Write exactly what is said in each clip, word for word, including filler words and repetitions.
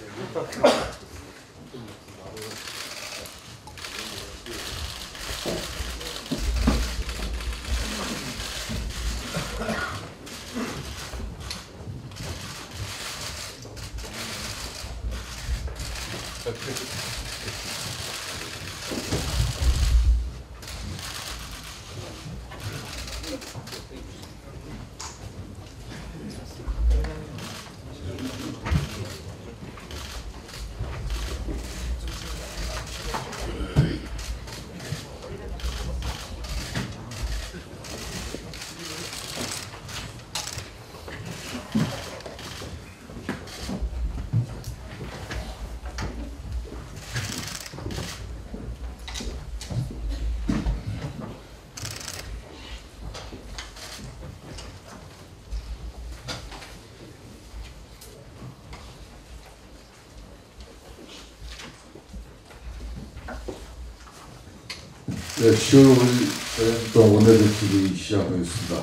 네, 시월 오일 원내대표회의 시작하겠습니다.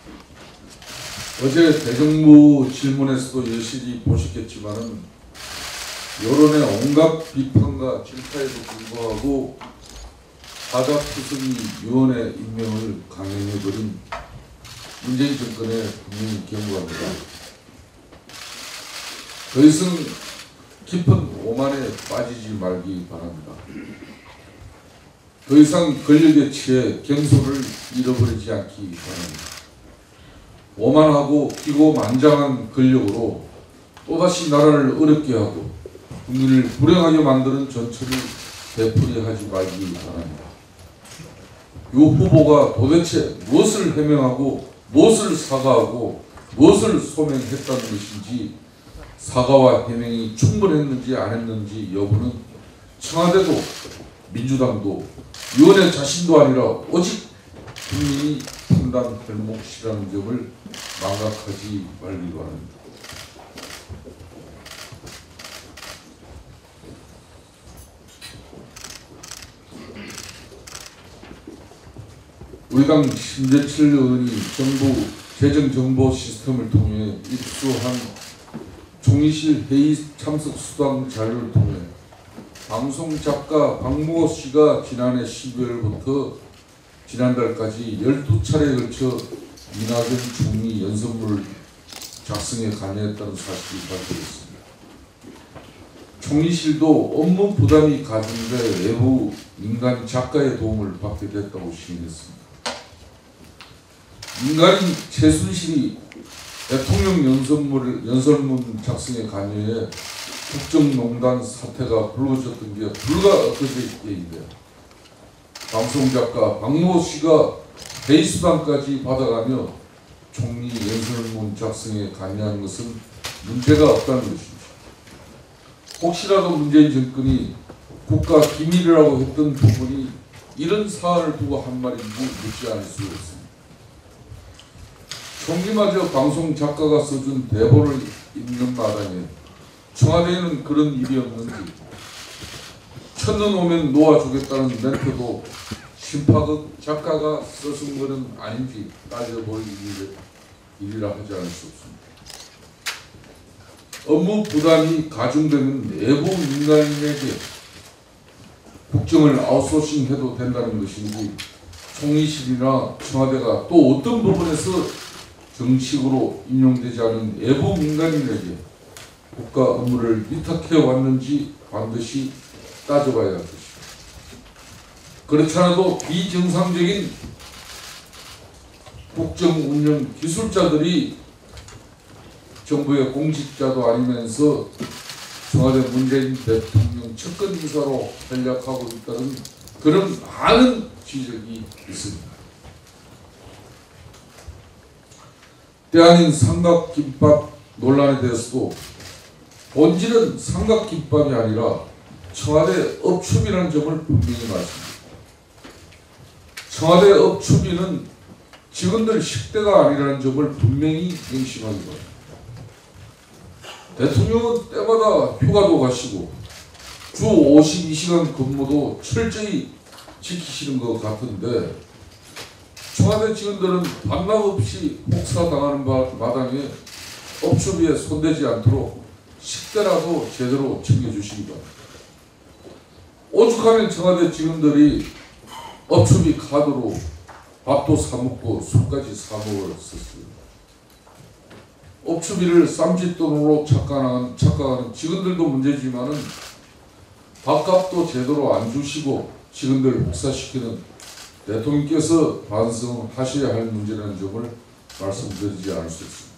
어제 대정부 질문에서도 여실히 보셨겠지만은 여론의 온갖 비판과 질타에도 불구하고 사자투성이 위원회 임명을 강행해버린 문재인 정권에 분명히 경고합니다. 더 이상 깊은 오만에 빠지지 말기 바랍니다. 더 이상 권력에 취해 경솔을 잃어버리지 않기 바랍니다. 오만하고 기고만장한 권력으로 또다시 나라를 어렵게 하고 국민을 불행하게 만드는 전철을 되풀이하지 말기 바랍니다. 이 후보가 도대체 무엇을 해명하고 무엇을 사과하고 무엇을 소명했다는 것인지, 사과와 해명이 충분했는지 안 했는지 여부는 청와대도 민주당도 위원회 자신도 아니라 오직 국민이 판단할 몫이라는 점을 망각하지 말기 바랍니다. 우리 당 신재철 의원이 정부 재정정보 시스템을 통해 입수한 총리실 회의 참석 수당 자료를 통해 방송작가 박무호 씨가 지난해 십이월부터 지난달까지 열두 차례에 걸쳐 이낙연 총리 연설문을 작성에 관여했다는 사실이 밝혀졌습니다. 총리실도 업무 부담이 가중돼 외부 민간 작가의 도움을 받게 됐다고 시인했습니다. 민간인 최순실이 대통령 연설문을, 연설문 작성에 관여해 국정농단 사태가 불거졌던 게 불과 엊그제인데요. 방송작가 박무호 씨가 회의수당까지 받아가며 총리 연설문 작성에 관여한 것은 문제가 없다는 것입니다. 혹시라도 문재인 정권이 국가 기밀이라고 했던 부분이 이런 사안을 두고 한 말인지 묻지 않을 수 없습니다. 총리마저 방송작가가 써준 대본을 읽는 마당에 청와대에는 그런 일이 없는지, 첫눈 오면 놓아주겠다는 멘트도 심파극 작가가 써준 것은 아닌지 따져볼 일이라 하지 않을 수 없습니다. 업무 부담이 가중되는 내부 민간인에게 국정을 아웃소싱해도 된다는 것인지, 총리실이나 청와대가 또 어떤 부분에서 정식으로 임용되지 않은 외부 민간인에게 국가 업무를 위탁해 왔는지 반드시 따져봐야 할 것입니다. 그렇지 않아도 비정상적인 국정 운영 기술자들이 정부의 공직자도 아니면서 청와대 문재인 대통령 측근 인사로 전략하고 있다는 그런 많은 지적이 있습니다. 때 아닌 삼각김밥 논란에 대해서도 본질은 삼각김밥이 아니라 청와대 업추비라는 점을 분명히 말씀드립니다. 청와대 업추비는 직원들 식대가 아니라는 점을 분명히 명심하기 바랍니다. 대통령은 때마다 휴가도 가시고 주 오십이 시간 근무도 철저히 지키시는 것 같은데, 청와대 직원들은 반납 없이 혹사당하는 마당에 업추비에 손대지 않도록 식대라도 제대로 챙겨주시기 바랍니다. 오죽하면 청와대 직원들이 업추비 카드로 밥도 사먹고 술까지 사먹었었어요. 업추비를 쌈짓돈으로 착각하는, 착각하는 직원들도 문제지만은 밥값도 제대로 안 주시고 직원들 복사시키는 대통령께서 반성하셔야 할 문제라는 점을 말씀드리지 않을 수 있습니다.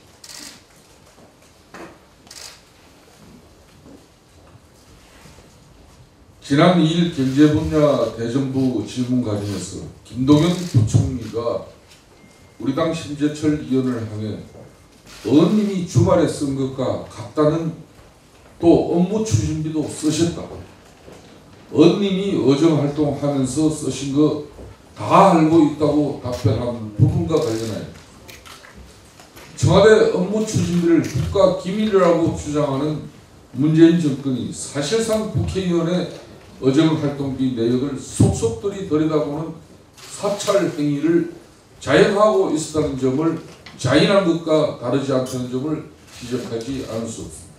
지난 이 일 경제분야 대정부 질문 과정에서 김동연 부총리가 우리 당 심재철 의원을 향해 의원님이 주말에 쓴 것과 같다는 또 업무 추진비도 쓰셨다. 의원님이 의정활동하면서 쓰신 거 다 알고 있다고 답변한 부분과 관련하여 청와대 업무 추진비를 국가 기밀이라고 주장하는 문재인 정권이 사실상 국회의원의 의정활동비 내역을 속속들이 들여다보는 사찰 행위를 자행하고 있었다는 점을 자인한 것과 다르지 않다는 점을 지적하지 않을 수 없습니다.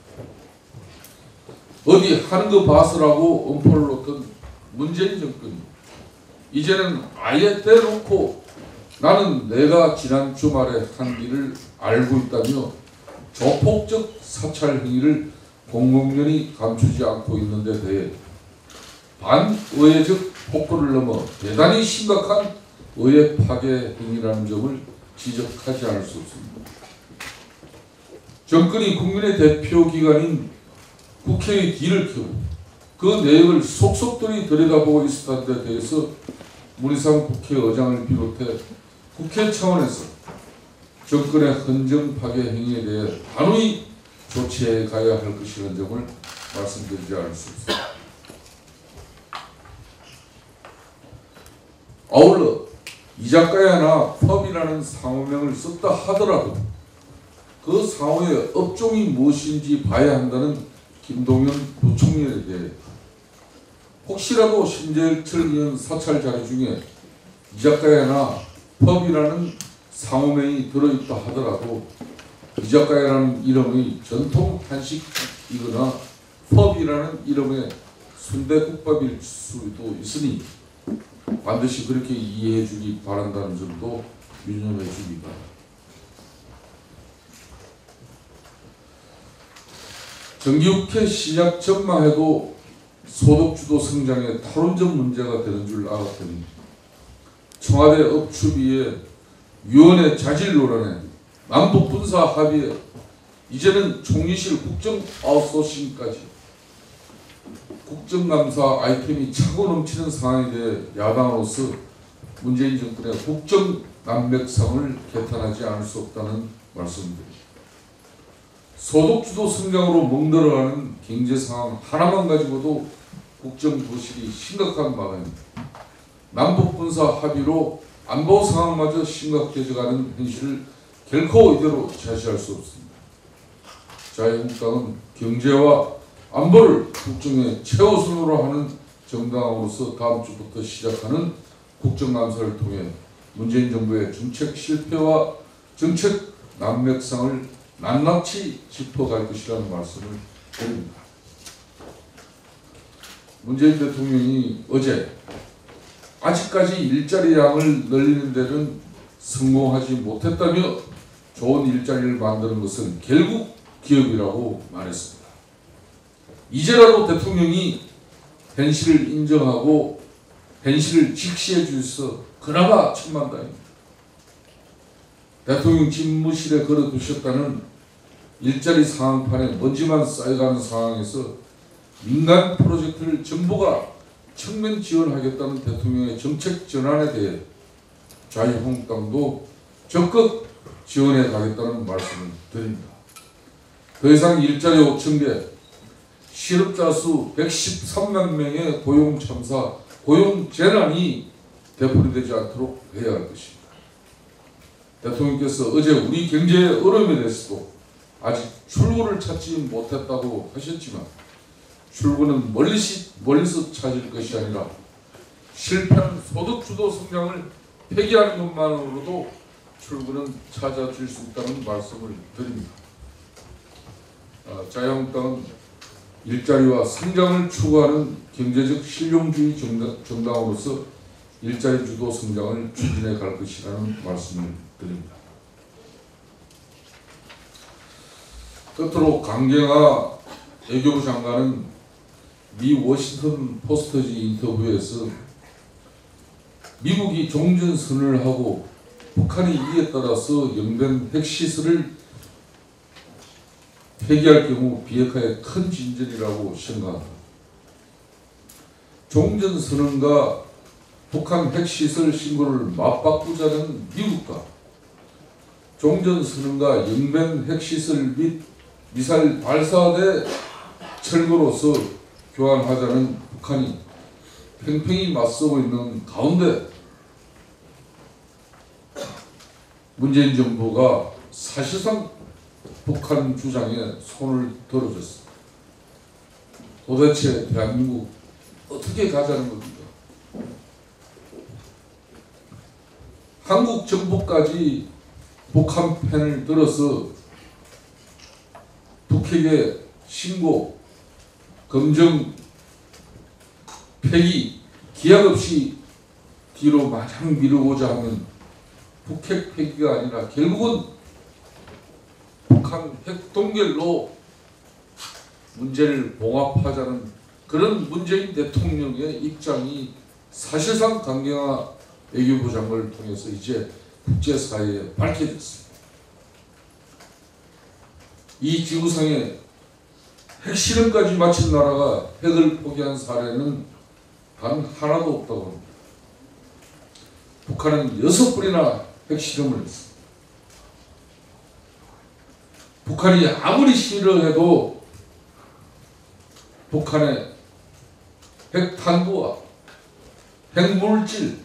어디 하는 거 봐서라고 엄포를 놓던 문재인 정권이 이제는 아예 대놓고 나는 내가 지난 주말에 한 일을 알고 있다며 조폭적 사찰 행위를 공공연히 감추지 않고 있는 데 대해 반의회적 폭도를 넘어 대단히 심각한 의회 파괴 행위라는 점을 지적하지 않을 수 없습니다. 정권이 국민의 대표 기관인 국회의 뒤를 켜고 그 내역을 속속들이 들여다보고 있었다는 데 대해서 문희상 국회의장을 비롯해 국회 차원에서 정권의 헌정 파괴 행위에 대해 단호히 조치해 가야 할 것이라는 점을 말씀드리지 않을 수 있습니다. 아울러 이자카야나 펍이라는 상호명을 썼다 하더라도 그 상호의 업종이 무엇인지 봐야 한다는 김동연 부총리에 대해 혹시라도 심재철 의원 사찰 자료 중에 이자카야나 펍이라는 상호명이 들어있다 하더라도 이자카야라는 이름의 전통 한식이거나 펍이라는 이름의 순대국밥일 수도 있으니 반드시 그렇게 이해해 주기 바란다는 점도 유념해 주기 바랍니다. 정기국회 시작 전만 해도 소득주도 성장의 탈원전 문제가 되는 줄 알았더니 청와대 업추비에 위원회 자질 논란에 남북 군사 합의에 이제는 총리실 국정 아웃소싱까지 국정감사 아이템이 차고 넘치는 상황에 대해 야당으로서 문재인 정권의 국정 난맥상을 개탄하지 않을 수 없다는 말씀입니다. 소득주도 성장으로 멍들어가는 경제 상황 하나만 가지고도 국정 부실이 심각한 마당입니다. 남북 군사 합의로 안보 상황마저 심각해져가는 현실을 결코 이대로 자시할 수 없습니다. 자유한국당은 경제와 안보를 국정의 최우선으로 하는 정당으로서 다음 주부터 시작하는 국정감사를 통해 문재인 정부의 정책 실패와 정책 난맥상을 낱낱이 짚어갈 것이라는 말씀을 드립니다. 문재인 대통령이 어제 아직까지 일자리 양을 늘리는 데는 성공하지 못했다며 좋은 일자리를 만드는 것은 결국 기업이라고 말했습니다. 이제라도 대통령이 현실을 인정하고 현실을 직시해 주셔서 그나마 천만다행입니다. 대통령 집무실에 걸어두셨다는 일자리 상황판에 먼지만 쌓여가는 상황에서 민간 프로젝트를 정부가 측면 지원하겠다는 대통령의 정책 전환에 대해 자유한국당도 적극 지원해 가겠다는 말씀을 드립니다. 더 이상 일자리 오천 개, 실업자 수 백십삼만 명의 고용 참사, 고용 재난이 되풀이되지 않도록 해야 할 것입니다. 대통령께서 어제 우리 경제의 어려움에 대해서도 아직 출구를 찾지 못했다고 하셨지만 출구는 멀리시, 멀리서 찾을 것이 아니라 실패한 소득주도 성장을 폐기하는 것만으로도 출구는 찾아질 수 있다는 말씀을 드립니다. 어, 자유한국당은 일자리와 성장을 추구하는 경제적 실용주의 정당, 정당으로서 일자리 주도 성장을 추진해 갈 것이라는 말씀을 드립니다. 끝으로 강경화 외교부 장관은 미 워싱턴 포스트지 인터뷰에서 미국이 종전선언을 하고 북한이 이에 따라서 영변 핵시설을 폐기할 경우 비핵화의 큰 진전이라고 생각합니다. 종전선언과 북한 핵시설 신고를 맞바꾸자는 미국과 종전선언과 영변 핵시설 및 미사일 발사대 철거로서 교환하자는 북한이 팽팽히 맞서고 있는 가운데 문재인 정부가 사실상 북한 주장에 손을 들어줬습니다. 도대체 대한민국 어떻게 가자는 겁니까? 한국 정부까지 북한 편을 들어서 북핵의 신고, 검증, 폐기, 기약 없이 뒤로 마냥 미루고자 하면 북핵 폐기가 아니라 결국은 북한 핵 동결로 문제를 봉합하자는 그런 문재인 대통령의 입장이 사실상 강경화 외교부 장관을 통해서 이제 국제사회에 밝혀졌습니다. 이 지구상에 핵실험까지 마친 나라가 핵을 포기한 사례는 단 하나도 없다고 합니다. 북한은 여섯 번이나 핵실험을 했습니다. 북한이 아무리 싫어해도 북한의 핵탄두와 핵물질,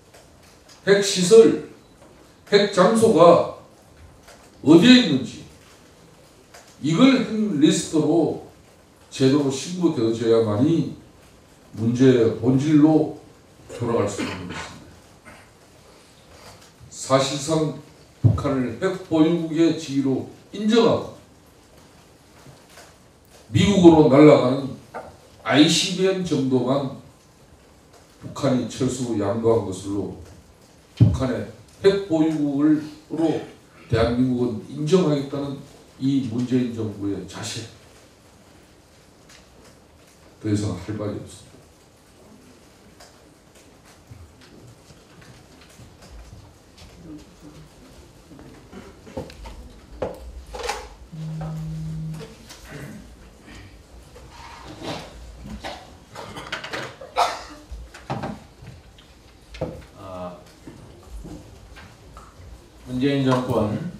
핵시설, 핵장소가 어디에 있는지 이걸 핵리스트로 제대로 신고되어져야만이 문제의 본질로 돌아갈 수 있는 것입니다. 사실상 북한을 핵보유국의 지위로 인정하고 미국으로 날아가는 아이씨비엠 정도만 북한이 철수 양보한 것으로 북한의 핵보유국으로 대한민국은 인정하겠다는 이 문재인 정부의 자세, 더 이상 할 말이 없습니다. 문재인 정권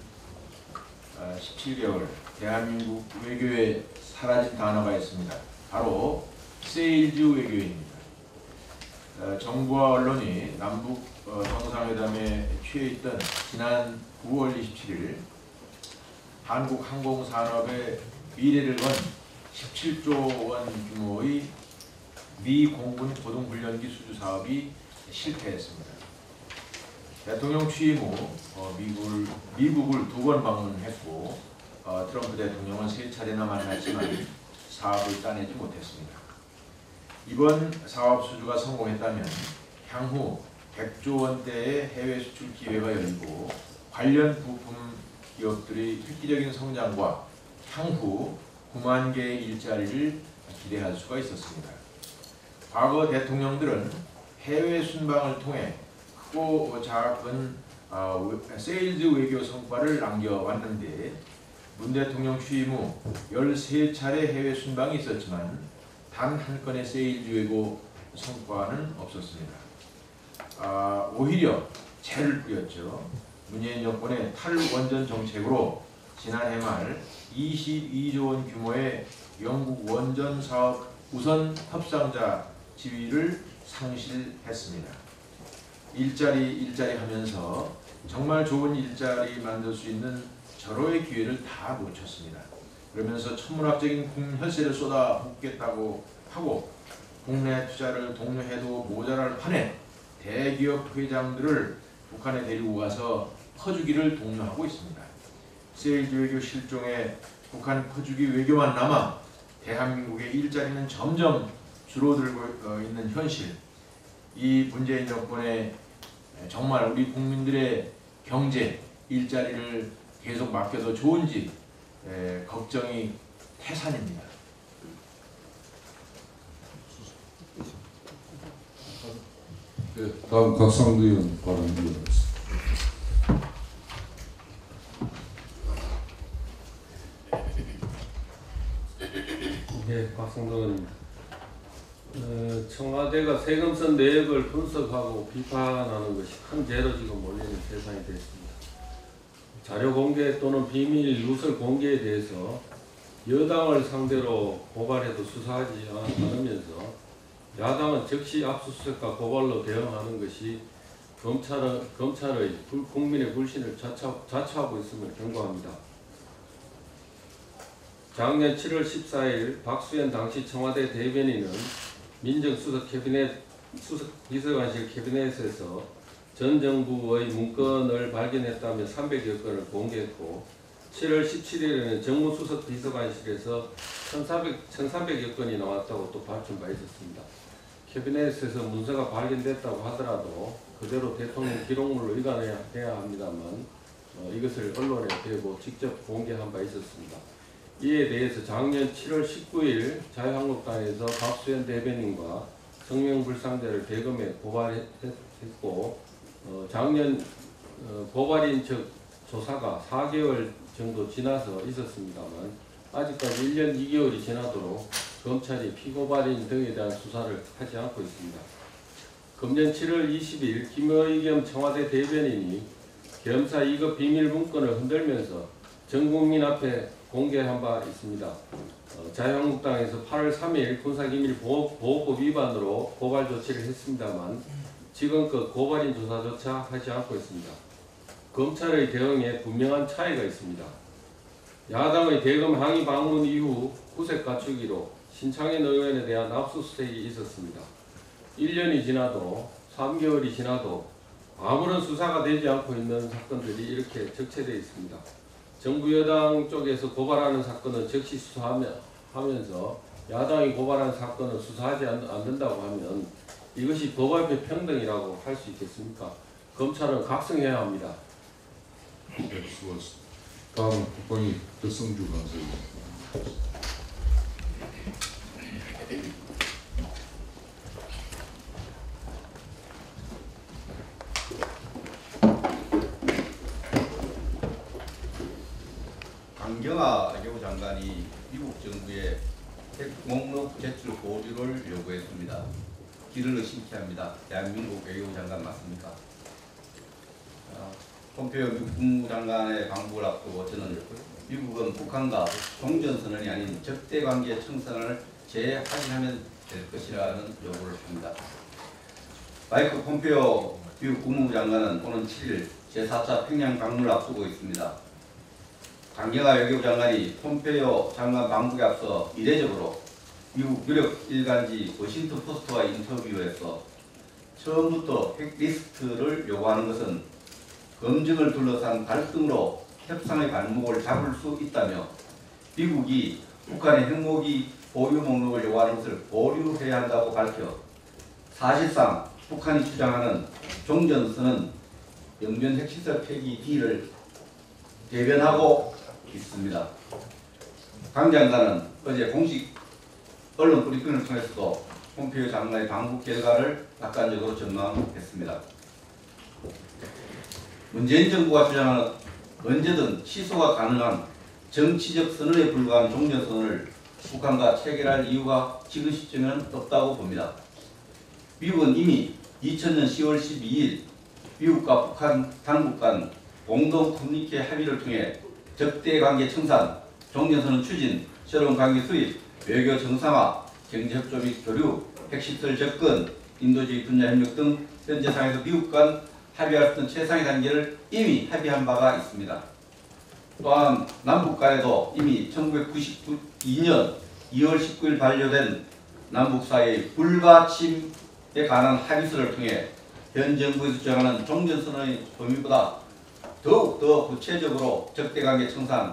십칠 개월 대한민국 외교에 사라진 단어가 있습니다. 바로 세일즈 외교입니다. 정부와 언론이 남북 정상회담에 취해있던 지난 구월 이십칠일 한국 항공산업의 미래를 건 십칠조 원 규모의 미 공군 고등훈련기 수주 사업이 실패했습니다. 대통령 취임 후 어, 미국을, 미국을 두 번 방문했고 어, 트럼프 대통령은 세 차례나 만났지만 사업을 따내지 못했습니다. 이번 사업 수주가 성공했다면 향후 백조 원대의 해외 수출 기회가 열리고 관련 부품 기업들의 획기적인 성장과 향후 구만 개의 일자리를 기대할 수가 있었습니다. 과거 대통령들은 해외 순방을 통해 크고 작은 어, 세일즈 외교 성과를 남겨왔는데 문 대통령 취임 후 열세 차례 해외 순방이 있었지만 단 한 건의 세일즈 외교 성과는 없었습니다. 아, 오히려 재를 뿌렸죠. 문재인 정권의 탈원전 정책으로 지난해 말 이십이조 원 규모의 영국 원전 사업 우선 협상자 지위를 상실했습니다. 일자리 일자리 하면서 정말 좋은 일자리 만들 수 있는 절호의 기회를 다 놓쳤습니다. 그러면서 천문학적인 혈세를 쏟아붓겠다고 하고 국내 투자를 독려해도 모자랄 판에 대기업 회장들을 북한에 데리고 가서 퍼주기를 독려하고 있습니다. 세일즈 외교 실종의 북한 퍼주기 외교만 남아 대한민국의 일자리는 점점 줄어들고 있는 현실, 이 문재인 정권에 정말 우리 국민들의 경제, 일자리를 계속 맡겨도 좋은지 에, 걱정이 태산입니다. 네, 다음 곽상도 의원 발언 이어가겠습니다. 네, 곽상도 의원입니다. 어, 청와대가 세금선 내역을 분석하고 비판하는 것이 큰 죄로 지금 몰리는 세상이 됐습니다. 자료 공개 또는 비밀 누설 공개에 대해서 여당을 상대로 고발해도 수사하지 않으면서 야당은 즉시 압수수색과 고발로 대응하는 것이 검찰의, 검찰의 불, 국민의 불신을 자처, 자처하고 있음을 경고합니다. 작년 칠월 십사일 박수현 당시 청와대 대변인은 민정수석 캐비넷 수석 비서관실 캐비넷에서 전 정부의 문건을 발견했다며 삼백여 건을 공개했고, 칠월 십칠일에는 정무수석 비서관실에서 천삼백여 건이 나왔다고 또 밝힌 바 있었습니다. 캐비넷에서 문서가 발견됐다고 하더라도 그대로 대통령 기록물로 의관해야 합니다만 어, 이것을 언론에 대고 직접 공개한 바 있었습니다. 이에 대해서 작년 칠월 십구일 자유한국당에서 박수현 대변인과 성명불상자를 대검에 고발했고, 어, 작년 어, 고발인 즉 조사가 사 개월 정도 지나서 있었습니다만 아직까지 일 년 이 개월이 지나도록 검찰이 피고발인 등에 대한 수사를 하지 않고 있습니다. 금년 칠월 이십일 김의겸 청와대 대변인이 겸사 이 급 비밀 문건을 흔들면서 전 국민 앞에 공개한 바 있습니다. 어, 자유한국당에서 팔월 삼일 군사기밀보호법 위반으로 고발 조치를 했습니다만 지금껏 고발인 조사조차 하지 않고 있습니다. 검찰의 대응에 분명한 차이가 있습니다. 야당의 대검 항의 방문 이후 후색 갖추기로 신창현 의원에 대한 압수수색이 있었습니다. 일 년이 지나도 삼 개월이 지나도 아무런 수사가 되지 않고 있는 사건들이 이렇게 적체되어 있습니다. 정부 여당 쪽에서 고발하는 사건은 즉시 수사하면서 야당이 고발한 사건은 수사하지 않는다고 하면 이것이 법 앞에 평등이라고 할 수 있겠습니까? 검찰은 각성해야 합니다. 네, 수고하셨습니다. 다음 국방위 백성주 간사입니다. 강경화 외교부 장관이 미국 정부에 핵 목록 제출 보류를 요구했습니다. 길을 의심케 합니다. 대한민국 외교부 장관 맞습니까? 어, 폼페이오 미국 국무장관의 방북을 앞두고 저는 미국은 북한과 종전선언이 아닌 적대관계 청산을 재확인하면 될 것이라는 요구를 합니다. 마이크 폼페이오 미국 국무부 장관은 오는 칠일 제사 차 평양 방문을 앞두고 있습니다. 강경화 외교부 장관이 폼페이오 장관 방북에 앞서 이례적으로 미국 유력 일간지 워싱턴 포스트와 인터뷰에서 처음부터 핵 리스트를 요구하는 것은 검증을 둘러싼 갈등으로 협상의 발목을 잡을 수 있다며 미국이 북한의 핵무기 보유 목록을 요구하는 것을 보류해야 한다고 밝혀 사실상 북한이 주장하는 종전선언 영변 핵시설 폐기 D를 대변하고 있습니다. 강 장관은 어제 공식 언론 브리핑을 통해서도 폼페이오 장관의 방북 결과를 낙관적으로 전망했습니다. 문재인 정부가 주장하는 언제든 취소가 가능한 정치적 선언에 불과한 종전선언을 북한과 체결할 이유가 지금 시점에는 없다고 봅니다. 미국은 이미 이천년 시월 십이일 미국과 북한 당국 간 공동 커뮤니케 합의를 통해 적대관계 청산, 종전선언 추진, 새로운 관계 수립, 외교 정상화, 경제협조 및 교류, 핵시설 접근, 인도주의 분야 협력 등 현재 상황에서 미국 간 합의할 수 있는 최상의 단계를 이미 합의한 바가 있습니다. 또한 남북 간에도 이미 천구백구십이년 이월 십구일 반려된 남북 사이의 불가침에 관한 합의서를 통해 현 정부에서 주장하는 종전선언의 범위보다 더욱 더 구체적으로 적대관계 청산,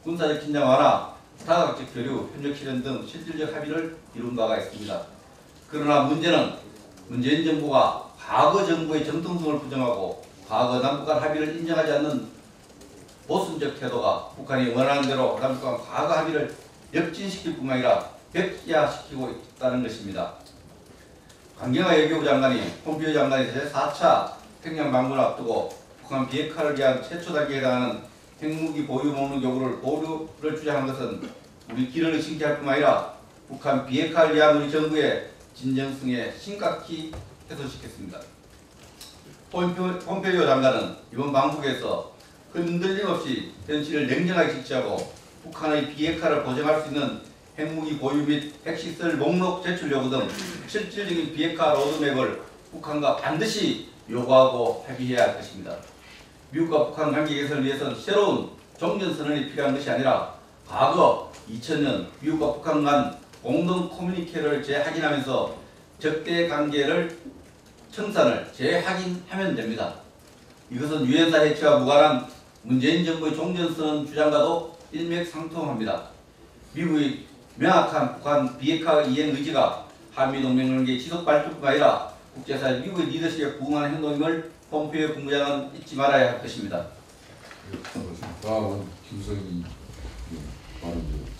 군사적 긴장 완화, 다각적 교류, 협력 실현 등 실질적 합의를 이룬 바가 있습니다. 그러나 문제는 문재인 정부가 과거 정부의 정통성을 부정하고 과거 남북 간 합의를 인정하지 않는 모순적 태도가 북한이 원하는 대로 남북 간 과거 합의를 역진시킬 뿐만 아니라 벽지화시키고 있다는 것입니다. 강경화 외교부 장관이 폼페이오 장관의 제사 차 평양 방문을 앞두고 북한 비핵화를 위한 최초 단계에 해당하는 핵무기 보유 목록 요구를 보류를 주장한 것은 우리 길을 의심케 할 뿐만 아니라 북한 비핵화를 위한 우리 정부의 진정성에 심각히 해소시켰습니다. 폼페이오, 폼페이오 장관은 이번 방북에서 흔들림 없이 현실을 냉정하게 지지하고 북한의 비핵화를 보장할 수 있는 핵무기 보유 및 핵시설 목록 제출 요구 등 실질적인 비핵화 로드맵을 북한과 반드시 요구하고 합의해야 할 것입니다. 미국과 북한 관계 개선을 위해서는 새로운 종전선언이 필요한 것이 아니라 과거 이천 년 미국과 북한 간 공동 커뮤니케를 재확인하면서 적대 관계를 청산을 재확인하면 됩니다. 이것은 유엔사 해체와 무관한 문재인 정부의 종전선언 주장과도 일맥상통합니다. 미국의 명확한 북한 비핵화 이행 의지가 한미동맹관계의 지속 발전뿐만 아니라 국제사회 미국의 리더십에 부응하는 행동임을 폼페이오 국무장은 잊지 말아야 할 것입니다. 다음은 김성희 발언드리겠습니다.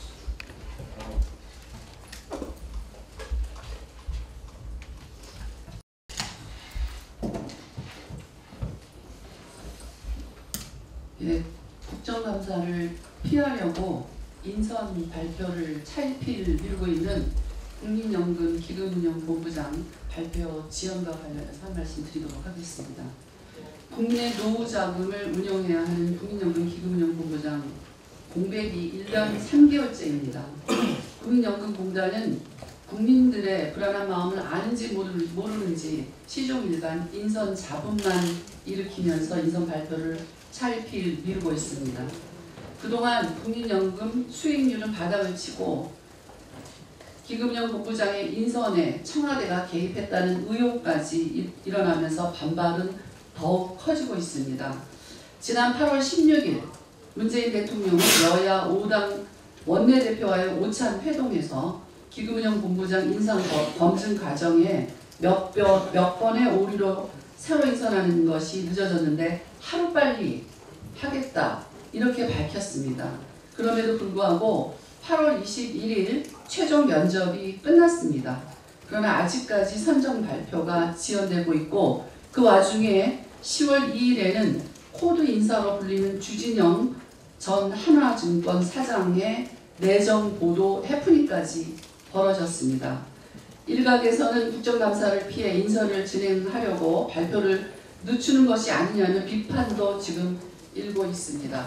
예, 국정감사를 피하려고 인선 발표를 차일피일 미루고 있는 국민연금 기금운용본부장 발표 지연과 관련해서 한 말씀 드리도록 하겠습니다. 국내 노후 자금을 운영해야 하는 국민연금 기금운용본부장 공백이 일 년 삼 개월째입니다. 국민연금공단은 국민들의 불안한 마음을 아는지 모르는지 시종일관 인선 잡음만 일으키면서 인선 발표를 차일피일 미루고 있습니다. 그동안 국민연금 수익률은 바닥을 치고 기금운용 본부장의 인선에 청와대가 개입했다는 의혹까지 일어나면서 반발은 더욱 커지고 있습니다. 지난 팔월 십육일 문재인 대통령은 여야 오 당 원내대표와의 오찬 회동에서 기금운용 본부장 인선 검증 과정에 몇, 몇, 몇 번의 오류로 새로 인선하는 것이 늦어졌는데 하루빨리 하겠다 이렇게 밝혔습니다. 그럼에도 불구하고 팔월 이십일일 최종 면접이 끝났습니다. 그러나 아직까지 선정 발표가 지연되고 있고 그 와중에 시월 이일에는 코드 인사로 불리는 주진영 전 한화증권 사장의 내정 보도 해프닝까지 벌어졌습니다. 일각에서는 국정감사를 피해 인선을 진행하려고 발표를 늦추는 것이 아니냐는 비판도 지금 일고 있습니다.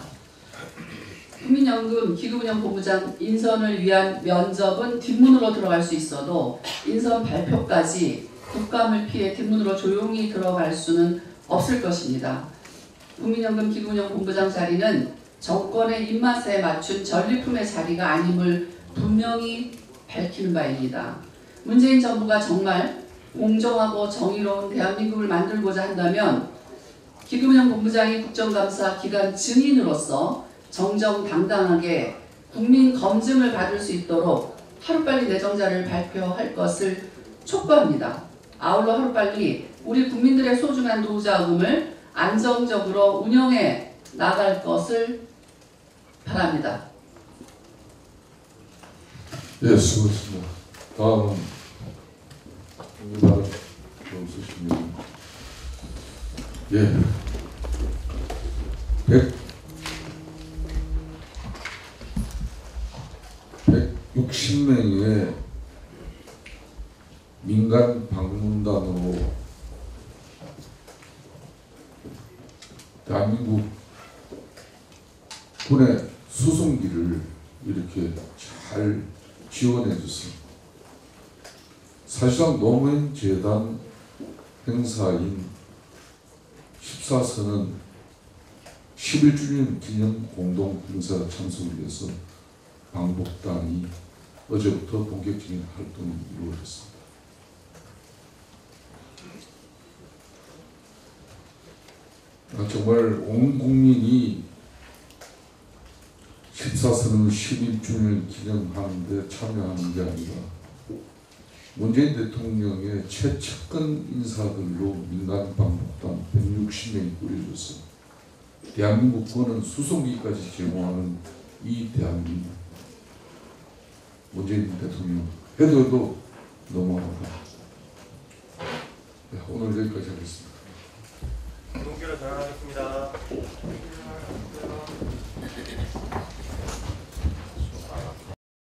국민연금 기금운용본부장 인선을 위한 면접은 뒷문으로 들어갈 수 있어도 인선 발표까지 국감을 피해 뒷문으로 조용히 들어갈 수는 없을 것입니다. 국민연금 기금운용본부장 자리는 정권의 입맛에 맞춘 전리품의 자리가 아님을 분명히 밝히는 바입니다. 문재인 정부가 정말 공정하고 정의로운 대한민국을 만들고자 한다면 기금운용본부장이 국정감사 기간 증인으로서 정정당당하게 국민 검증을 받을 수 있도록 하루빨리 내정자를 발표할 것을 촉구합니다. 아울러 하루빨리 우리 국민들의 소중한 노후자금을 안정적으로 운영해 나갈 것을 바랍니다. 예, 수고했습니다. 다음은 국민발언 없으시면 예, 백육십 명의 민간 방문단으로 대한민국 군의 수송기를 이렇게 잘 지원해 줬습니다. 사실상 노무현 재단 행사인 십사 선은 십일 주년 기념 공동 행사 참석을 위해서 방북단이 어제부터 본격적인 활동이 이루어졌습니다. 정말 온 국민이 십사 역사선언 십일 주년을 기념하는 데 참여하는 게 아니라 문재인 대통령의 최측근 인사들로 민간방북단 백육십 명이 꾸려져서 대한민국권은 수송기까지 제공하는 이 대한민국, 문재인 대통령 해도 너무하다. 네, 오늘 여기까지 하겠습니다. 동기로 전환하겠습니다.